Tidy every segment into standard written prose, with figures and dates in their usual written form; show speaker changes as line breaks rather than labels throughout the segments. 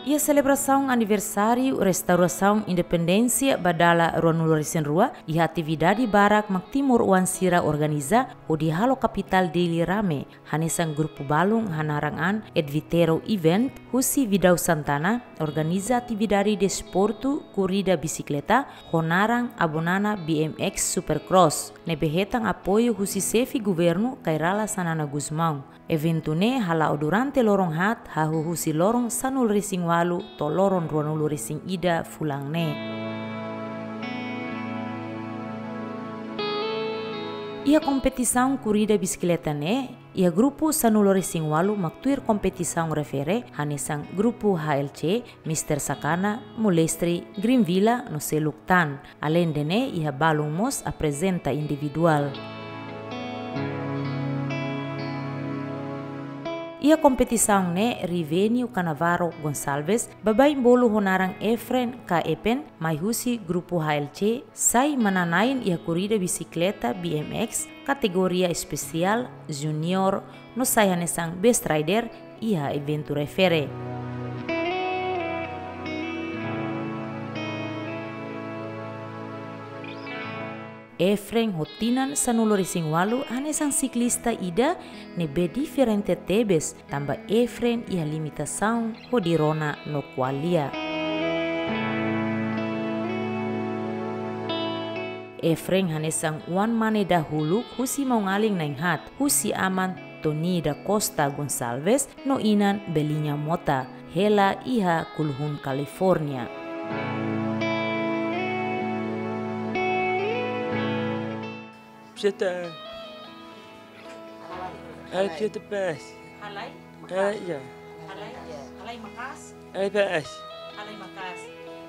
Ia celebração aniversário restauração independência badala Ruanulorisen Rua, ia atividade barak mak timur wansira organiza o di halo kapital deli rame, hanesan grupo balung hanarangan advitero event, husi Vidau Santana, organiza atividade desporto corrida bicicleta, honarang abonana BMX Supercross, nebehetang apoio husi sefi governo kairala sanana Gusmão. Evento ne hala durante lorong hat hahu husi lorong sanul racing walu to lorong Ruanulu racing ida fulang ne. Ia kompetisaun corrida bicicleta ne, ia grupo Sanulo Racing walu maktuir kompetisaun refere hanesang grupo HLC, Mr. Sakana, Molestri, Green Villa no Seluktan. Além de ne, ia balung mos apresenta individual. Ia kompetisaun ne Rivenio Canavaro Gonçalves, babai bolu honarang Efren ka Epen, mai husi grupo HLC, sai mananain ia corrida bicicleta BMX, kategoria especial, junior, no sai hanesang best rider, ia evento refere. Efren hotinan Sanulo Racing walu hanesang siklista ida nebe diferente tebes tambah Efren ia limitação hodirona no qualia. Efren hanesang wan mane dahulu husi mau ngaling naing hat husi aman Tony da Costa Gonçalves no inan Belinya Mota hela iha Kulhun California.
Pjeta. Pjeta pas.
Halai?
Ya.
Halai makas?
Pas.
Halai makas.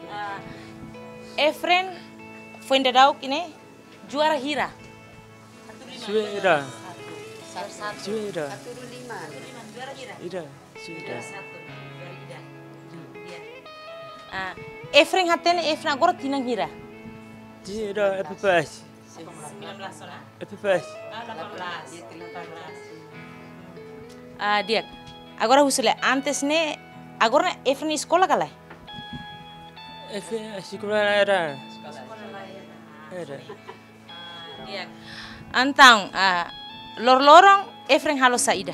Efren Fuendedau ini juara hira.
Sudah.
Juara hira.
Ida. Sudah.
Efren hatene Efren agora tinang hira.
Tidak pas.
19 lah.
Pas.
18. Dia. Agora husule antes ne agora Efren sekolah kalah.
Sekolah era.
Dia. Antang lorong Efren halo saida.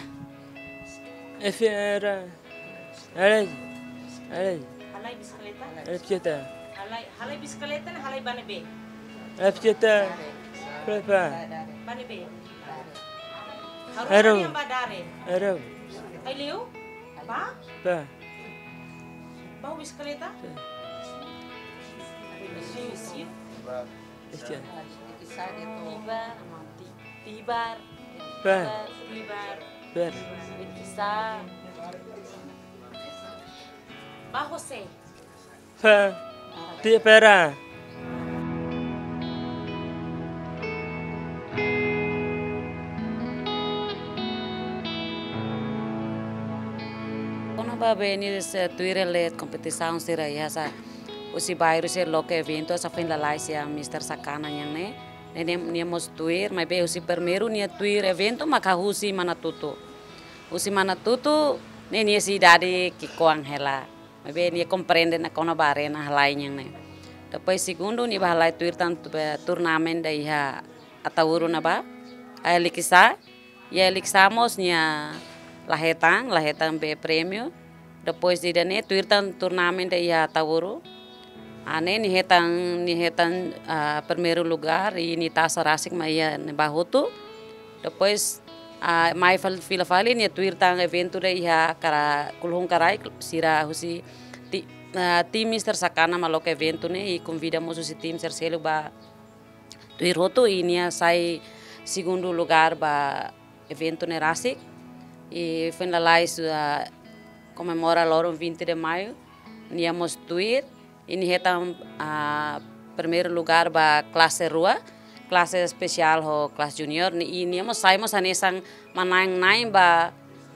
Era. Alai.
Halai bisikleta.
Pjeta.
Halai bisikleta na halai bane be.
Pjeta. Berapa?
Bane be.
Aero.
Harus yang badare.
Era.
Ai leu? Ba?
Pa.
Bau bisikleta? Sip.
Istian.
Tibar.
Pa.
Tibar.
Ber.
Bisa. Ba Jose.
Pa. Dia pera.
Ba beni se tuire le competição sira yasa usi bairro se loke evento sa fin la laisia Mr. Sakana yang ne ne mos tuir mai be usi primeiro nia tuir evento maka husi manatutu ne nia si dadi kikoang hela mai be nia compreende na kona barena lain yang ne depois segundo ni bahalai tuir tanto turnamen da iha atauru na ba likisa ya liksamos nia lahetang be prêmio. Depois de dane tuirtan turnamen de ia tawuru. Ane ni hetan primeiro lugar e ni taça rasik maia ne bahutu. Depois mai fila fali ni tuirtan evento de ia kara kulhung karai sira husi tim Mr. Sakana malok evento ne e convidamos usi tim sercelo ba tuir hotu e nia sai segundo lugar ba evento ne rasik. E foi na lais comemora loro 20 de maio, niamos tuir, ini hetam primeiro lugar ba classe rua, classe especial ho classe junior, ni niamos saimos anesang manang naim ba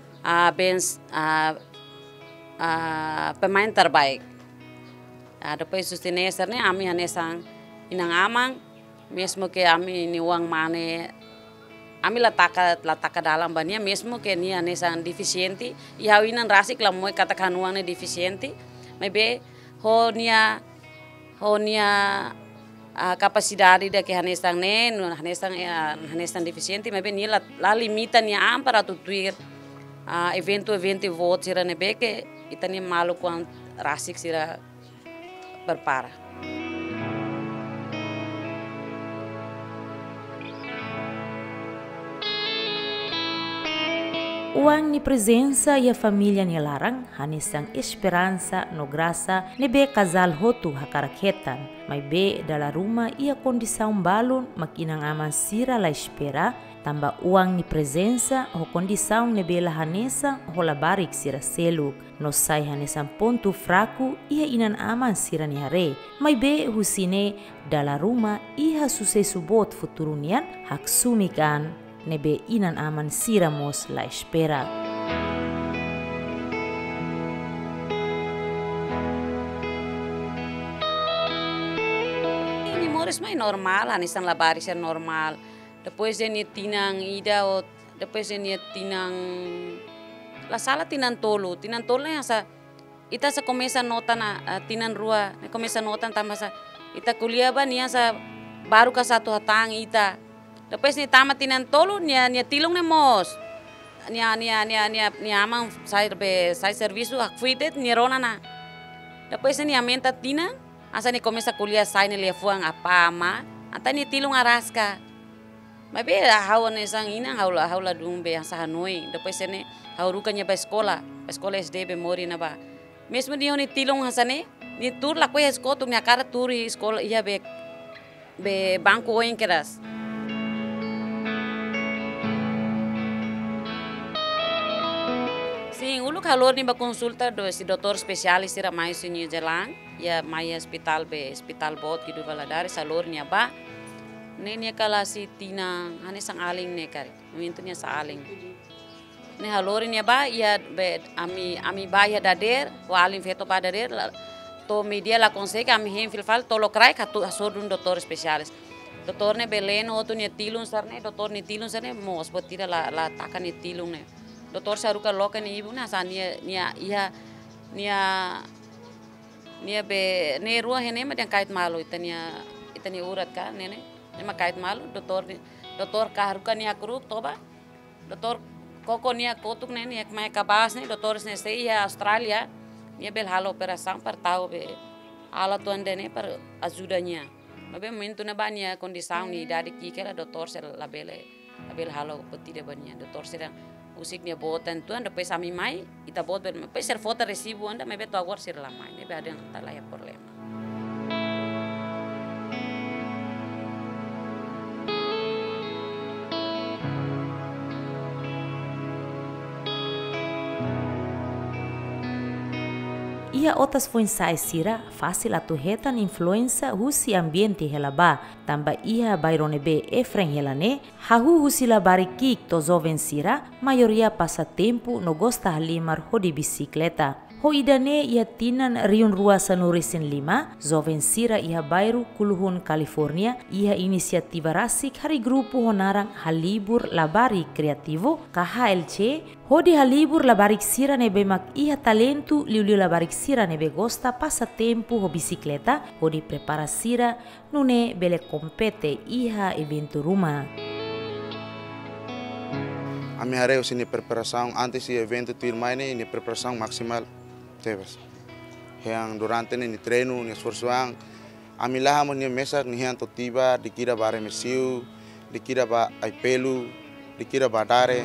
pemain terbaik. Depois susteneser ne ami anesang inang amang, mesmo que ami ni uang mane Ami lataka dalam bania mesmo que nia nesang deficiente e hawinan rasik la moi katakan uang ne deficiente Maybe honia capacidade da que hanesang ne, hanesang deficiente, maybe ni la limita ni para tutuir evento vote sira nebe que itani malu quant rasik sira berpara.
Uang ni presença e a família ni larang, hanisang esperança no graça nebe casal hotu hakaraketan, mas be dala rumah ia condição balun makinang aman sira la espera, tamba uang ni presença ho condição nebe la hanesa ho la barik sira seluk, no sai hanesan ponto fraco ia inan aman sira ni hare, mas be husine dala rumah ia sucesso bot futurunian hak sumikan nebe inan aman siramos la espera.
Ini mores mai normal, anisan la baris é normal. Depois de tinang ida ou depois de tinang la sala tinang tolo yang sa ita sa começa nota na tinang rua, começa nota tambah sa ita kuliah ba nia sa baru ka satu hatang ita. Depois ni tamat tinan tolu nia tilung ne mos. Nia amang sai serviço hak fuidet ni rona na. Depois ni amenta tina asa ni começa kuliah sai ni lefuang apa ama ata ni tilung araska. Mabe hau ne sang ina haula dumbe yang sahanoi. Depois ni hauruka nya ba escola SD be mori na ba. Mesmo dia ni tilung hasane ni tur la kue escola tu nya cara tur escola ia be banco oin keras. Sim, o lugar ni ba consulta do si doutor spesialis ira mais New Zealand, ya mai hospital bot gitu baladari salor nya ba. Ne nya kala si tina ane sang aling ne kari. Mintu nya sa aling. Ne halor nya ba ya be ami ba ya dader, o aling feto ba dader to media la consegue ami hem filfal to lo krai ka to asodun doutor spesialis. Doutor ne beleno to nya tilung sarne, doutor ne tilung sarne mo hospital la takan ne tilung ne. Doktor saruka loka ni ibu na sa nia be ne rua hene ma kait malu itania urat ka nene ma kait malu doktor ka haruka nia kuruk toba doktor koko nia kotuk nene ek mai kabas ne doktor ne sei ya Australia nia bel halo operação par tau be ala tu ande ne par ajudanya mabe momentu na bania condição ni dari kikela doktor sel label halo petide bania doktor sedang usiknya botan tuan depois ami mai ita bot depois ser foto resibo anda me beto agora ser la mai nebe ada talaya problema.
Ia otas foi sai sira fácil atuhetan influenza husi ambiente helaba tamba ia baironebe efren helane hahu husi la barikik to joven sira maioria passatempo no gosta halimar ho di bicicleta ho idane ia tinan riun rua sanurisin 5 joven sira ia bairu kuluhun California ia inisiativa rasik hari grupo honarang halibur labari kreativo KHLC Hodi halibur la barik sira nebe mak ia talentu liu la barik sira nebe gosta passatempo ho bicicleta hodi prepara sira nune bele compete iha evento rumah.
Ami hareu sini preparação antes do evento tu irmãine ini preparação maximal tebas. Yang durante ni treino ni esforçoang ami laha mo ni mesa ni han totiba dikira bare mesiu dikira ba ai pelu dikira badare.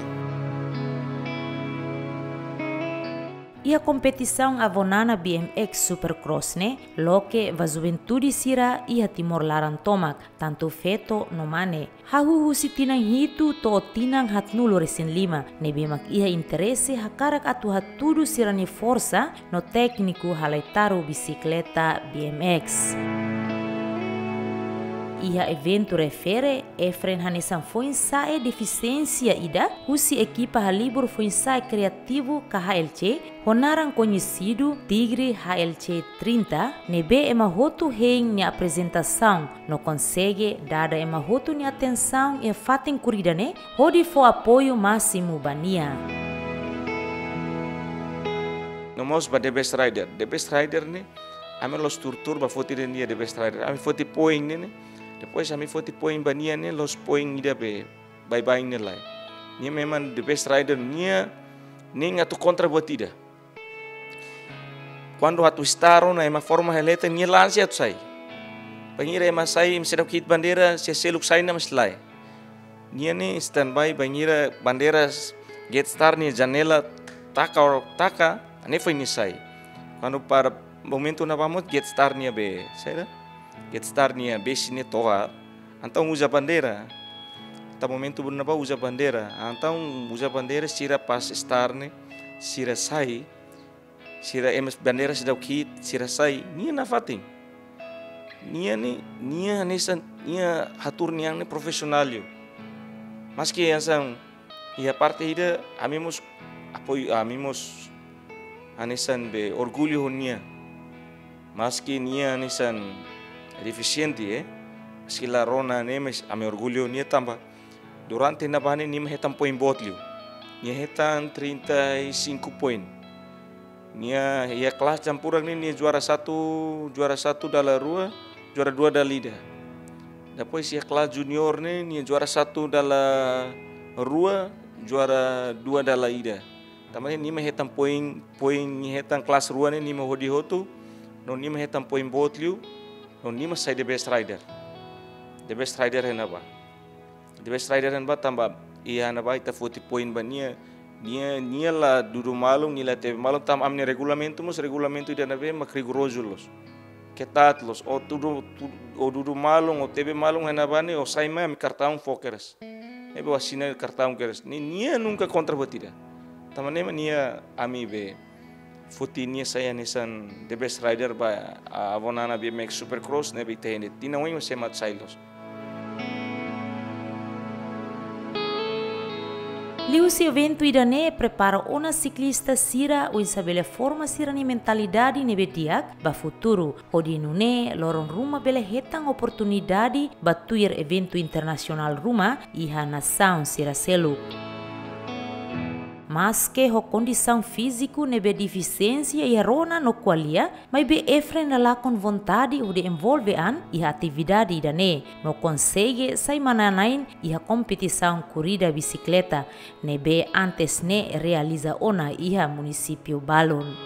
Ia competição avonana BMX Supercross ne, loke va juventude sira ia timor laran tomak, tanto feto no mane. Hahu si tinang hitu to tinang hatnulo resin 5, ne bemak ia interesse hakarak atu hatudu sira ni força no tekniku halaitaru bicicleta BMX. Ia evento refere Efren hanesan foi ensaio deficiência ida husi equipa halibur foi ensaio criativo KHLC honarang conhecido Tigre HLC 30 nebe ema hotu heng ni apresentação no consegue dada ema hotu ni atenção e fatem corrida ne hodi fo apoio máximo bania.
No
host ba The Best Rider. The Best Rider ni ame los tur ba foti den dia The Best Rider. Ame foti point ni. Depois ame foti point ba nia ni los point ida be bye ni lai. Nia memang The Best Rider nia ni ngatu kontra buat ida. Quando atu staro na ema forma heleta nia lansi atu sai. Bangira ema sai sedap kit bandera se seluk sai na maslai. Nia ni standby bangira bandera get star ni janela taka ane foi ni sai. Quando para momento na vamos get star ni be, sai get star ni be sini toa. Então usa bandeira. Ta momento na ba usa bandeira. Então usa bandeira sira pas star ni sira sai. Sira emas bandeira sedap kit sira sai. Nia na fating. Nia hatur niang ni profesional yo. Maski yang sang ia parte ida amimos anisan be orgulho nia. Maski nia anisan deficiente maski la rona nemes ame orgulho nia tamba. Durante na bane nia hetan poin botlio. Nia hetan 35 poin. Nia ia kelas campuran ni juara satu dalam rua. Juara 2 da Lida. Depois ia kelas junior ni juara 1 dalam rua, juara 2 dalam Ida. Tamane ni hetan poin ni hetan kelas rua ni hodi hotu, no ni hetan poin botlio, no ni sai The Best Rider. The Best Rider henaba. The Best Rider henaba tamba ia henaba ita 40 poin ba nia la dudu malum ni la teve malum tam amne regulamento ida na be mak rigoroso los. Ketat los o dudu malung o tebe malung henabane o saima mi cartão fokeres. Ebe wasina cartão keres. Nia nunca contra batida. Tamane nia ami be futi nia saya nisan The Best Rider ba avonana BMX Supercross ne be tende. Tina wing semat sailos.
Liusi evento idane prepara ona ciclista sira o isabela forma sira ni mentalidade nebe diak ba futuro hodi nune loron ruma bele hetang oportunidade batuir evento internasional ruma iha nação sira selu. Mas que ho condição físico nebe deficiência e rona no qualia, mas be Efren lá com vontade o de envolvean e a atividade dane no consegue sai mananain e a competição corrida bicicleta nebe antes ne realiza ona iha município Balon.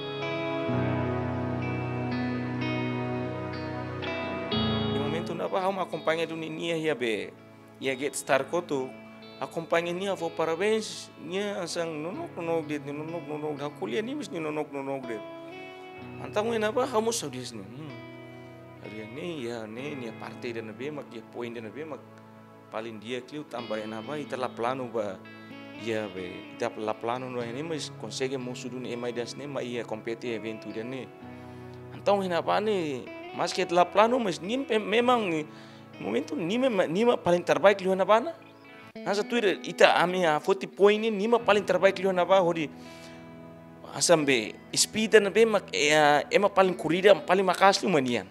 Di momento na ba hau acompanha do ninia ia be ia get star koto. Acompanha nia vou parabéns nia sang nonok det ni nonok dah kuliah ni mesti nonok det. Antang ina ba kamu saudis ni. Hari ni ya ni partai dan be mak ya poin dan be mak paling dia kliu tambah ina ba itala plano ba ya be ita la plano no ini mas consegue musuh ni emai das ni ma ia compete evento dan ni. Antang ina ba ni mas ke la plano mas ni memang momento ni paling terbaik liu na ba na. Asa tuir ita ami a 40 poin ni ma paling terbaik liu na ba hodi asam be speed na be mak ema paling corrida paling makas liu manian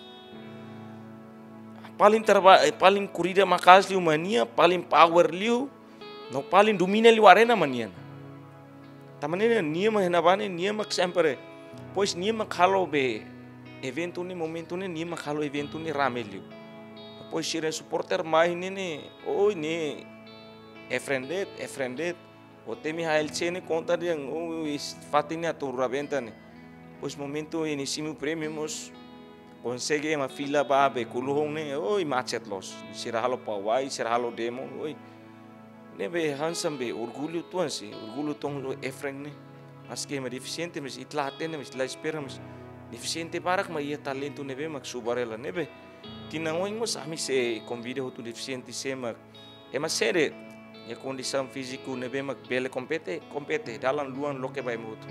paling corrida makas liu mania paling power liu no paling domina liu arena manian tamane ni ma henabane ni mak sempre pois ni ma khalo be evento ni momento ni ma khalo evento ni rame liu pois sira supporter mai ni oi ni Efrendet, o temi HLC ni conta dia fatinha turra venta ni. Pois momento inisimo premios consegue uma fila babe kuluhong ni oi macet los. Sirahalo pawai, sirahalo demo oi. Nebe hansam be orgulho tuan si, orgulho tong Efren ni. Maski ma deficiente mas itlate ni mas la espera mas deficiente barak ma ia talento nebe mak subarela nebe. Tinangoing mo sa ami se convida hotu deficiente se mak ema sede. Ya condição física nebe mak bele compete dalam luan loke bai mutu.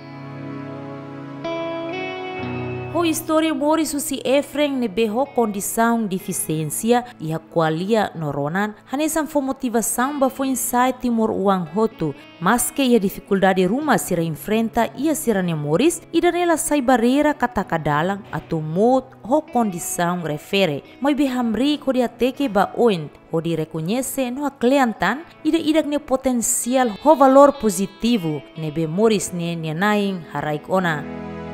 Ho história Boris si Efren nebe ho condição deficiência e a qualia noronan hanesan fo motivação ba fo insai Timor uang hotu mas que a dificuldade ruma sira enfrenta ia sira Moris e danela sai barreira katakadalang atu mot ho condição refere mai behamri ko dia teke ba oin ho di reconhece no a clientan ida idak ne potensial ho valor positivo nebe Moris ne naing haraik ona.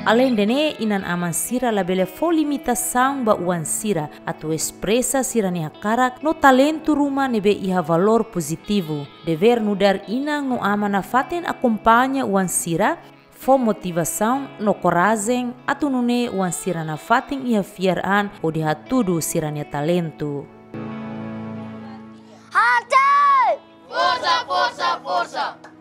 Além dene inan aman sira labele fo limitação ba uan sira atu expressa sira ni hakarak no talento ruma nebe iha valor positivo. Dever nudar inang no aman na faten acompanha uan sira fo motivação no coragem atu nune uan sira na faten iha fiaran o de hatudu sira ni talento.
Força, força, força!